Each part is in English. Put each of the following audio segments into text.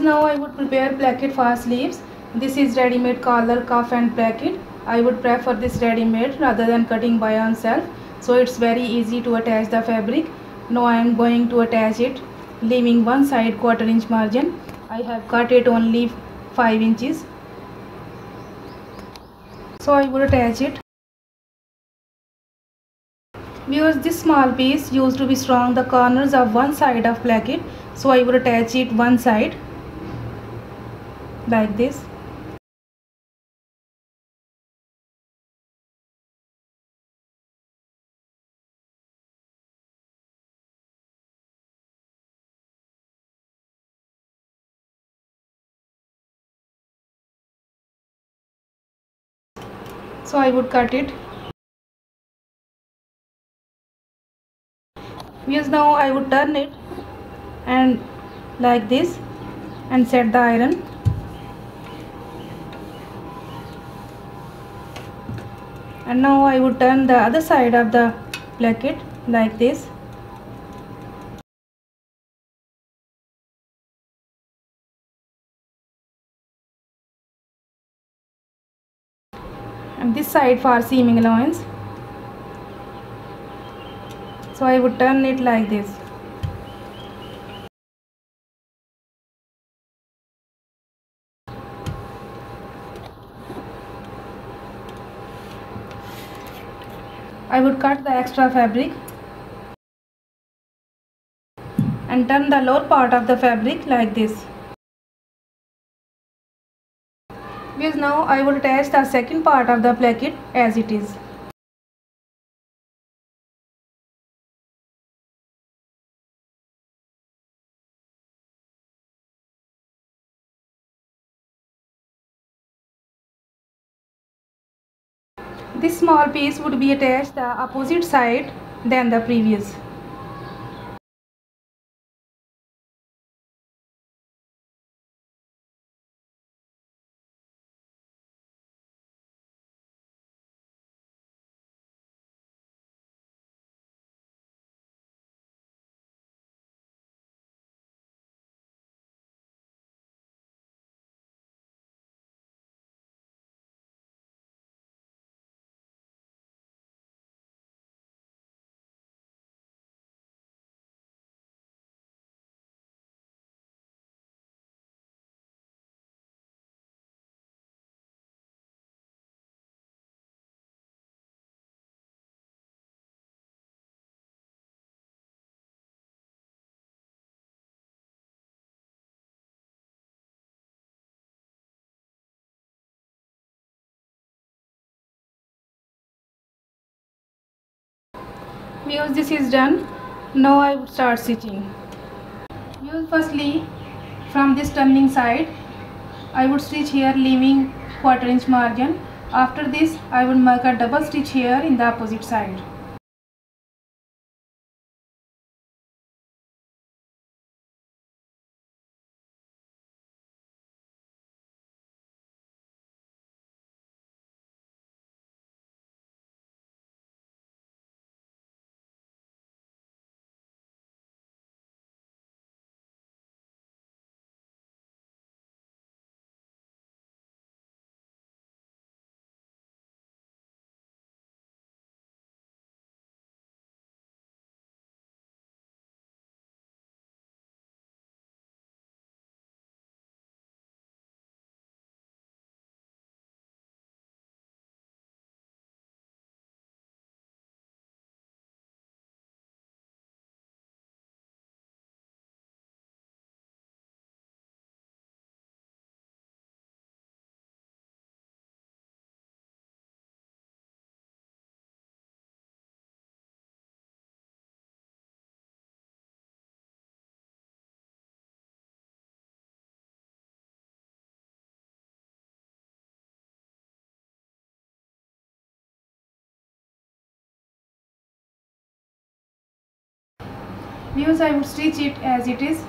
now I would prepare placket for sleeves. This is ready-made collar, cuff and placket. I would prefer this ready-made rather than cutting by oneself. So it's very easy to attach the fabric. Now I am going to attach it, leaving one side 1/4 inch margin. I have cut it only 5 inches. So I would attach it. Viewers, this small piece used to be strong the corners of one side of placket. So I would attach it one side like this. So I would cut it. Because now I would turn it and like this and set the iron. And now I would turn the other side of the placket like this. And this side for seaming allowance. So I would turn it like this. I would cut the extra fabric and turn the lower part of the fabric like this. Because now I would attach the second part of the placket as it is. This small piece would be attached the opposite side than the previous. Because this is done, now I would start stitching. Because firstly, from this turning side, I would stitch here leaving 1/4 inch margin. After this, I would make a double stitch here in the opposite side. Because I would stitch it as it is.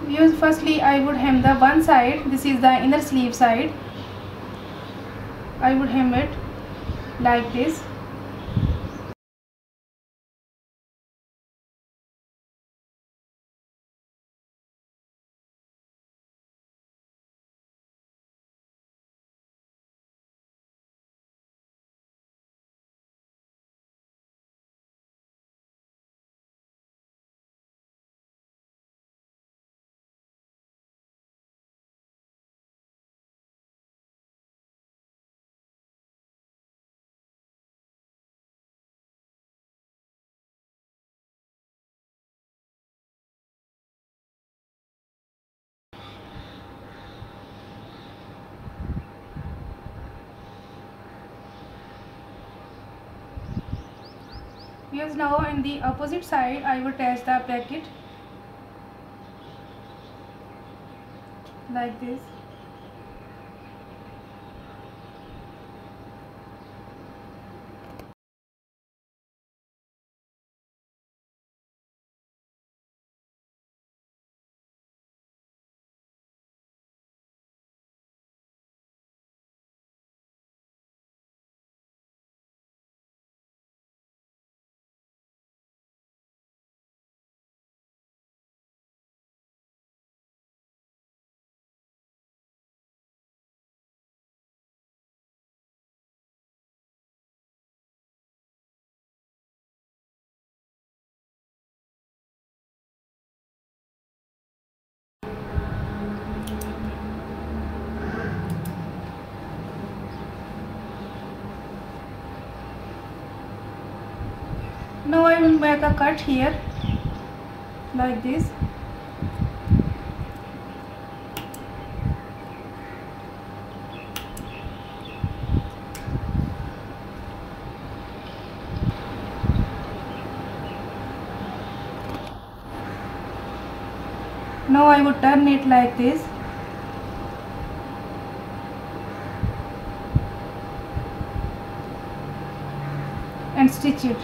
Use firstly I would hem the one side. This is the inner sleeve side. I would hem it like this. Use now in the opposite side I would attach the bracket like this. Now I will make a cut here like this. Now I would turn it like this. And stitch it.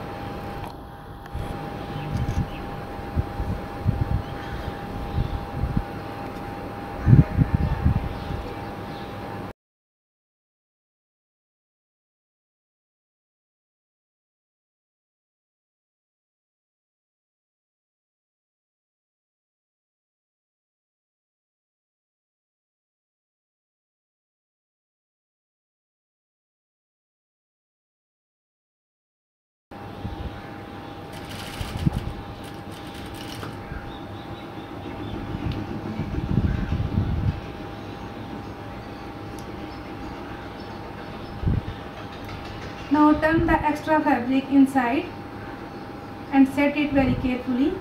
Now turn the extra fabric inside and set it very carefully.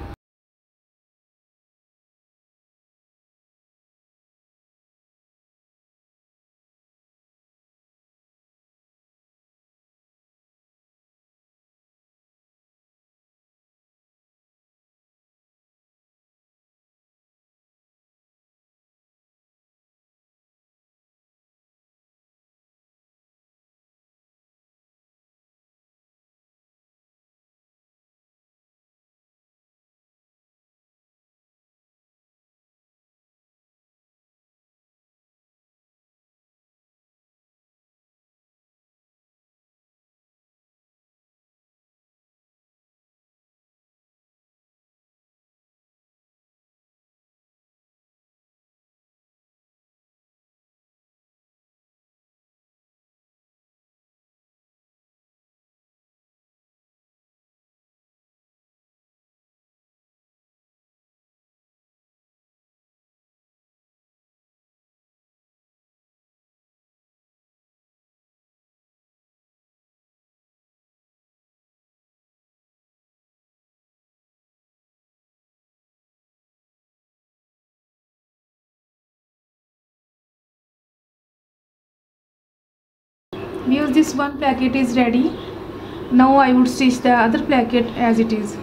Use this one placket is ready. Now I would stitch the other placket as it is.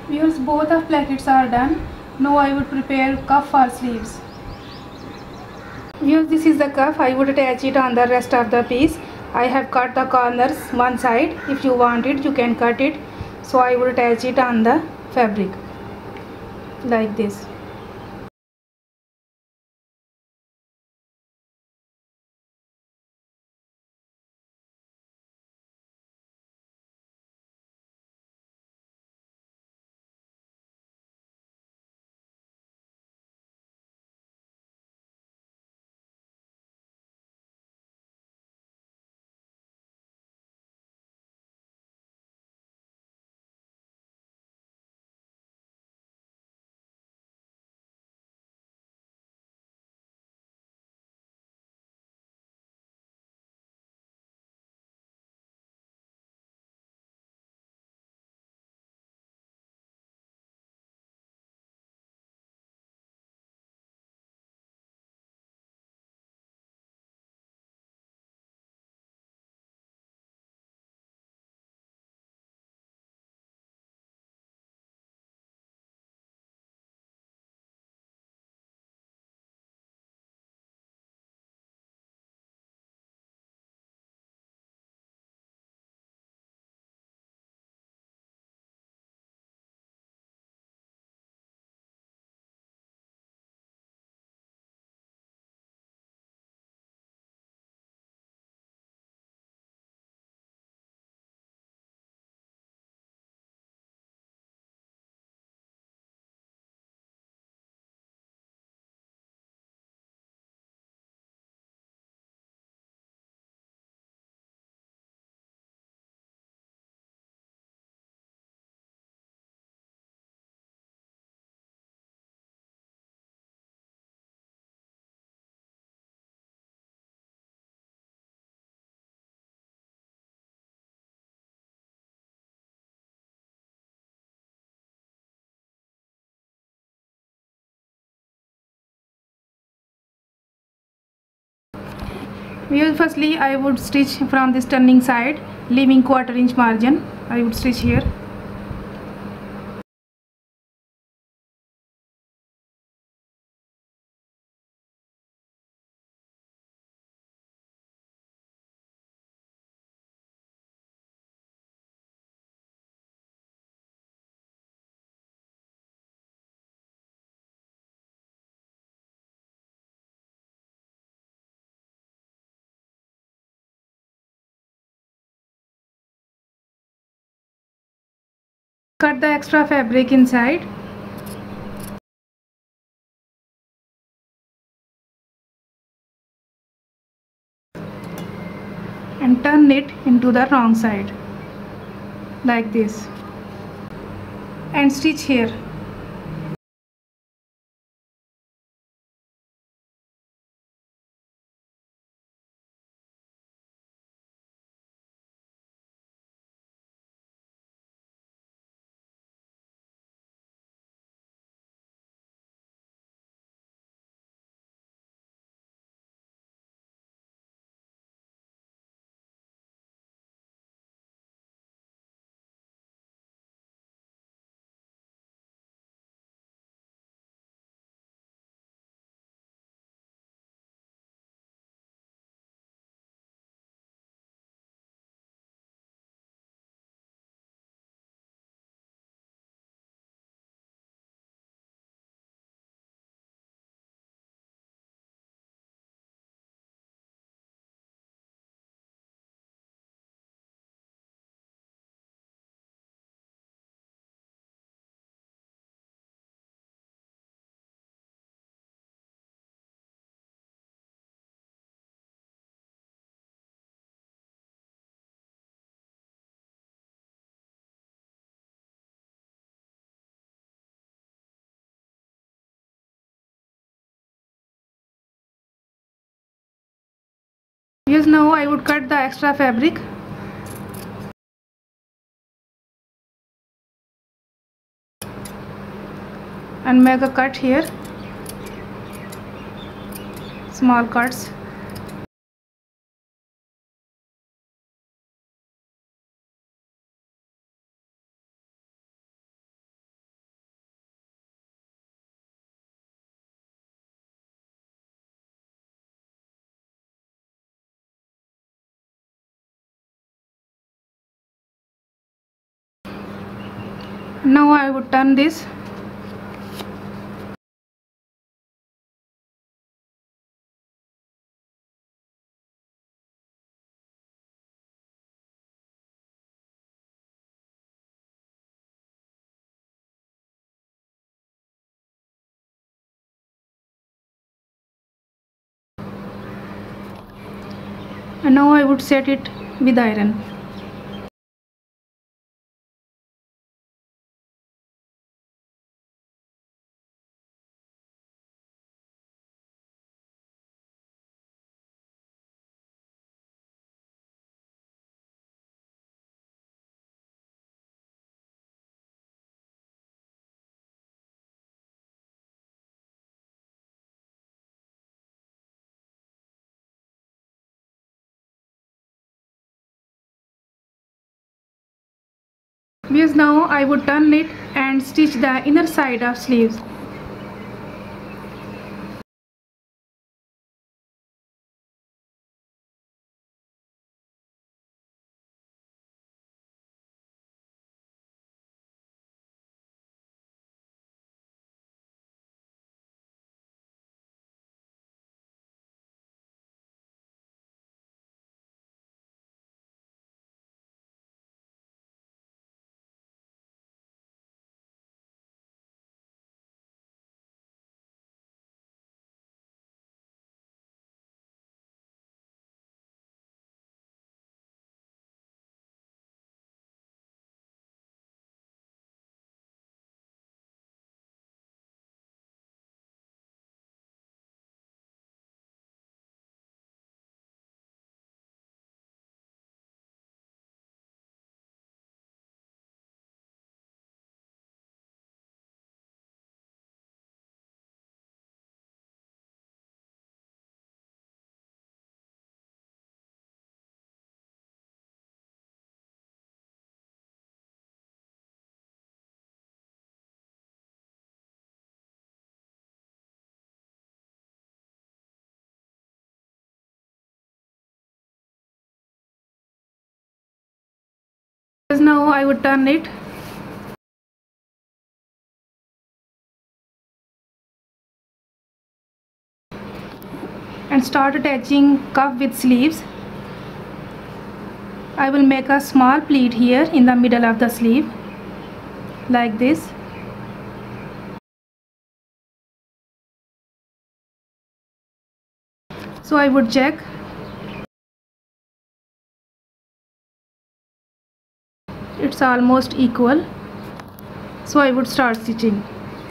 Viewers, both of plackets are done. Now I would prepare cuff for sleeves. Viewers, this is the cuff. I would attach it on the rest of the piece. I have cut the corners one side. If you want it, you can cut it. So I would attach it on the fabric like this. Viewers, firstly I would stitch from this turning side, leaving 1/4 inch margin. I would stitch here. Cut the extra fabric inside. And turn it into the wrong side like this and stitch here. Yes, now I would cut the extra fabric and make a cut here, small cuts. Now I would turn this. And now I would set it with iron. Because now I would turn it and stitch the inner side of sleeves. Because now I would turn it and start attaching cuff with sleeves. I will make a small pleat here in the middle of the sleeve like this. So I would check. It's almost equal. So I would start stitching.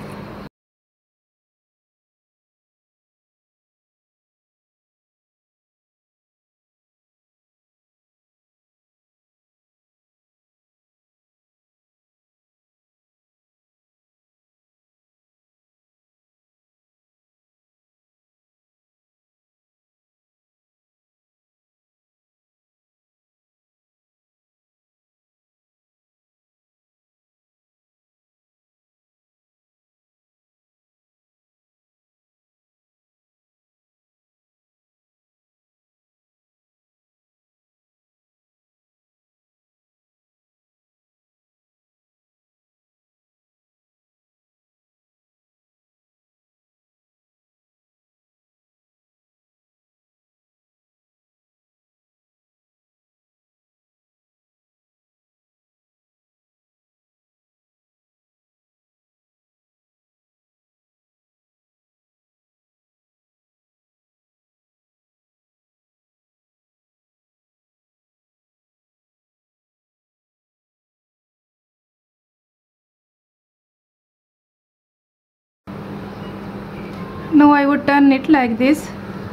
Now I would turn it like this.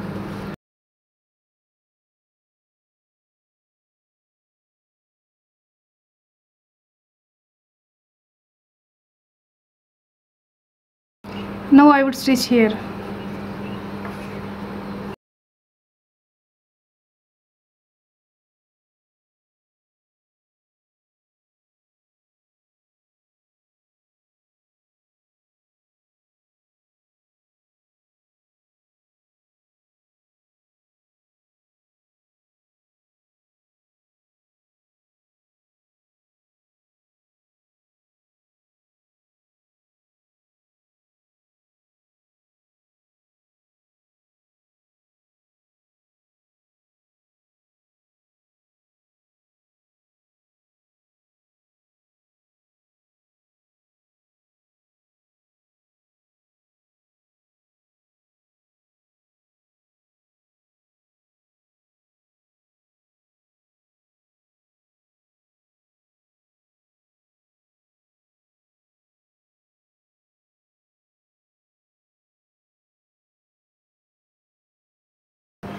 Now I would stitch here.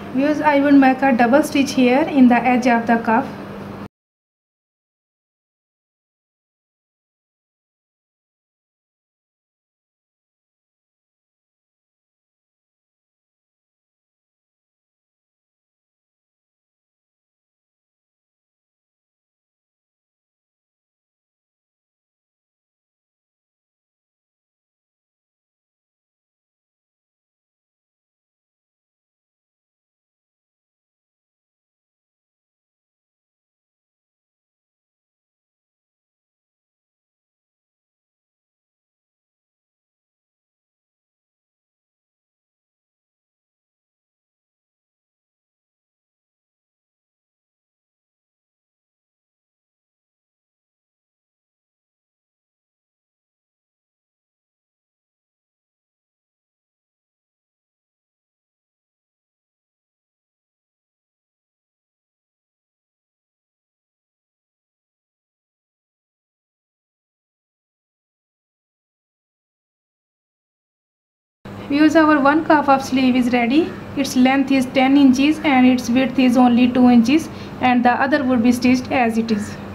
Viewers, I will make a double stitch here in the edge of the cuff. Viewers, our one cuff of sleeve is ready. Its length is 10 inches and its width is only 2 inches, and the other would be stitched as it is.